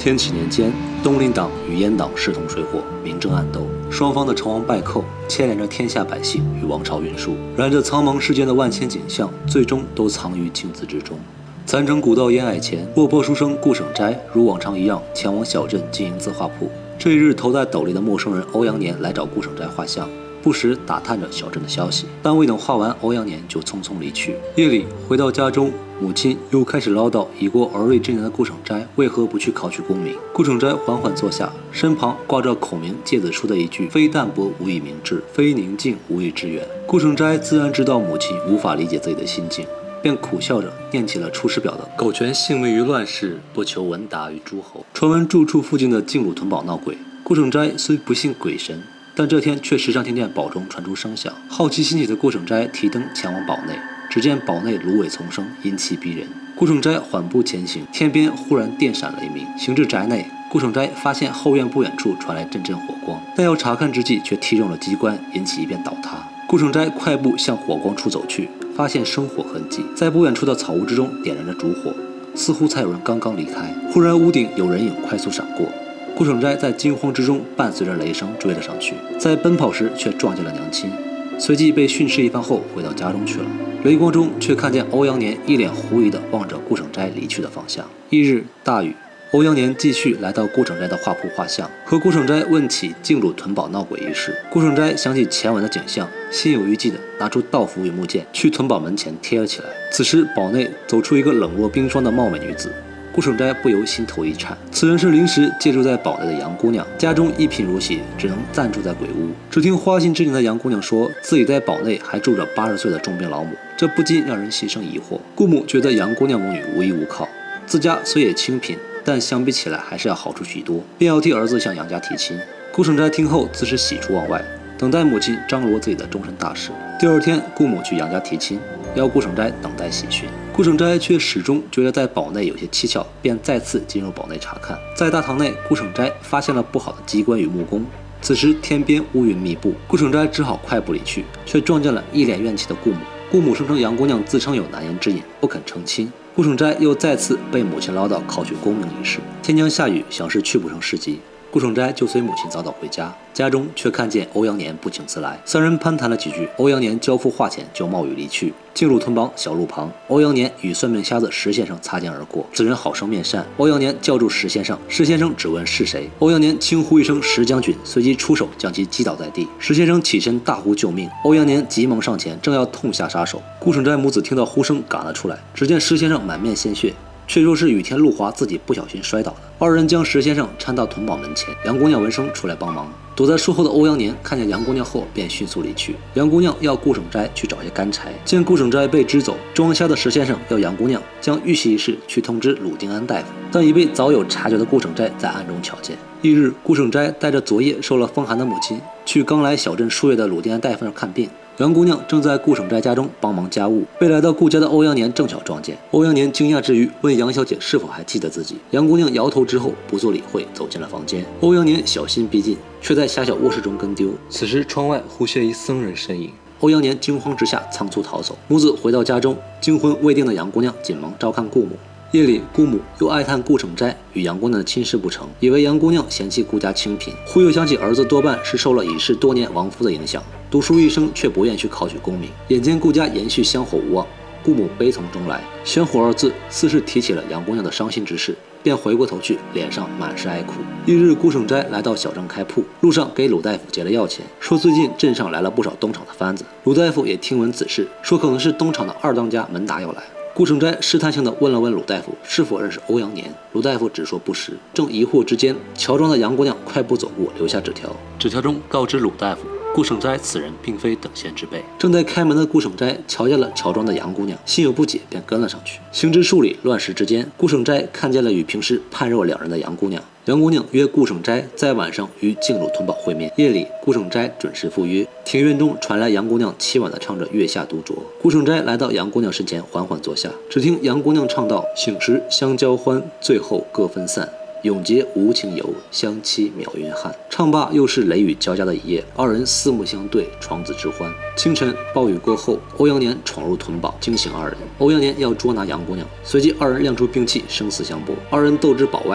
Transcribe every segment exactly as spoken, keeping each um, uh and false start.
天启年间，东林党与燕党势同水火，明争暗斗，双方的成王败寇牵连着天下百姓与王朝运输。然这苍茫世间的万千景象，最终都藏于镜子之中。残城古道烟霭前，落魄书生顾省斋如往常一样前往小镇经营字画铺。这一日，头戴斗笠的陌生人欧阳年来找顾省斋画像，不时打探着小镇的消息，但未等画完，欧阳年就匆匆离去。夜里回到家中，母亲又开始唠叨已过而立之年的顾省斋为何不去考取功名。顾省斋缓缓坐下，身旁挂着孔明诫子书的一句：“非淡泊无以明志，非宁静无以致远。”顾省斋自然知道母亲无法理解自己的心境，便苦笑着念起了《出师表》的“苟全性命于乱世，不求闻达于诸侯”。传闻住处附近的晋鲁屯堡闹鬼，顾省斋虽不信鬼神，但这天却时常听见堡中传出声响。好奇心起的顾省斋提灯前往堡内，只见堡内芦苇丛生，阴气逼人。顾省斋缓步前行，天边忽然电闪雷鸣。行至宅内，顾省斋发现后院不远处传来阵阵火光，但要查看之际，却踢中了机关，引起一片倒塌。顾省斋快步向火光处走去，发现生火痕迹，在不远处的草屋之中点燃着烛火，似乎才有人刚刚离开。忽然屋顶有人影快速闪过，顾省斋在惊慌之中伴随着雷声追了上去，在奔跑时却撞见了娘亲，随即被训斥一番后回到家中去了。雷光中却看见欧阳年一脸狐疑地望着顾省斋离去的方向。翌日大雨，欧阳年继续来到顾省斋的画铺画像，和顾省斋问起晋鲁屯堡闹鬼一事。顾省斋想起前晚的景象，心有余悸地拿出道符与木剑去屯堡门前贴了起来。此时堡内走出一个冷若冰霜的貌美女子，顾省斋不由心头一颤，此人是临时借住在堡内的杨姑娘，家中一贫如洗，只能暂住在鬼屋。只听花心之年的杨姑娘说，自己在堡内还住着八十岁的重病老母，这不禁让人心生疑惑。顾母觉得杨姑娘母女无依无靠，自家虽也清贫，但相比起来还是要好处许多，便要替儿子向杨家提亲。顾省斋听后自是喜出望外，等待母亲张罗自己的终身大事。第二天，顾母去杨家提亲，邀顾省斋等待喜讯。顾省斋却始终觉得在堡内有些蹊跷，便再次进入堡内查看。在大堂内，顾省斋发现了不好的机关与木工。此时天边乌云密布，顾省斋只好快步离去，却撞见了一脸怨气的顾母。顾母声称杨姑娘自称有难言之隐，不肯成亲。顾省斋又再次被母亲唠叨考取功名一事。天将下雨，想是去不成市集，顾省斋就随母亲早早回家，家中却看见欧阳年不请自来。三人攀谈了几句，欧阳年交付画钱就冒雨离去。进入屯堡小路旁，欧阳年与算命瞎子石先生擦肩而过，此人好生面善。欧阳年叫住石先生，石先生只问是谁。欧阳年轻呼一声石将军，随即出手将其击倒在地。石先生起身大呼救命，欧阳年急忙上前，正要痛下杀手。顾省斋母子听到呼声赶了出来，只见石先生满面鲜血，却说是雨天路滑，自己不小心摔倒的。二人将石先生搀到屯堡门前，杨姑娘闻声出来帮忙。躲在树后的欧阳年看见杨姑娘后，便迅速离去。杨姑娘要顾省斋去找些干柴，见顾省斋被支走，装瞎的石先生要杨姑娘将遇袭一事去通知鲁定安大夫，但已被早有察觉的顾省斋在暗中巧见。翌日，顾省斋带着昨夜受了风寒的母亲去刚来小镇数月的鲁定安大夫那看病。杨姑娘正在顾省斋家中帮忙家务，被来到顾家的欧阳年正巧撞见。欧阳年惊讶之余问杨小姐是否还记得自己，杨姑娘摇头之后不做理会，走进了房间。欧阳年小心逼近，却在狭小卧室中跟丢。此时窗外忽现一僧人身影，欧阳年惊慌之下仓促逃走。母子回到家中，惊魂未定的杨姑娘紧忙照看顾母。夜里，顾母又哀叹顾省斋与杨姑娘的亲事不成，以为杨姑娘嫌弃顾家清贫，忽又想起儿子多半是受了已逝多年亡夫的影响，读书一生却不愿去考取功名。眼见顾家延续香火无望，顾母悲从中来，香火二字似是提起了杨姑娘的伤心之事，便回过头去，脸上满是哀哭。一日，顾省斋来到小镇开铺，路上给鲁大夫结了药钱，说最近镇上来了不少东厂的番子。鲁大夫也听闻此事，说可能是东厂的二当家门达要来。顾省斋试探性地问了问鲁大夫是否认识欧阳年，鲁大夫只说不识。正疑惑之间，乔装的杨姑娘快步走过，留下纸条，纸条中告知鲁大夫顾省斋此人并非等闲之辈。正在开门的顾省斋瞧见了乔装的杨姑娘，心有不解，便跟了上去。行至数里，乱石之间，顾省斋看见了与平时判若两人的杨姑娘。杨姑娘约顾省斋在晚上于晋鲁屯堡会面。夜里，顾省斋准时赴约。庭院中传来杨姑娘凄婉地唱着《月下独酌》。顾省斋来到杨姑娘身前，缓缓坐下。只听杨姑娘唱道：“醒时相交欢，醉后各分散。永结无情游，相期邈云汉。”唱罢，又是雷雨交加的一夜，二人四目相对，床子之欢。清晨暴雨过后，欧阳年闯入屯堡，惊醒二人。欧阳年要捉拿杨姑娘，随即二人亮出兵器，生死相搏。二人斗至堡外，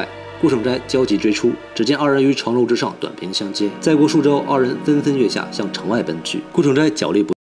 顾守斋焦急追出，只见二人于城楼之上短兵相接，再过数周，二人纷纷跃下向城外奔去。顾守斋脚力不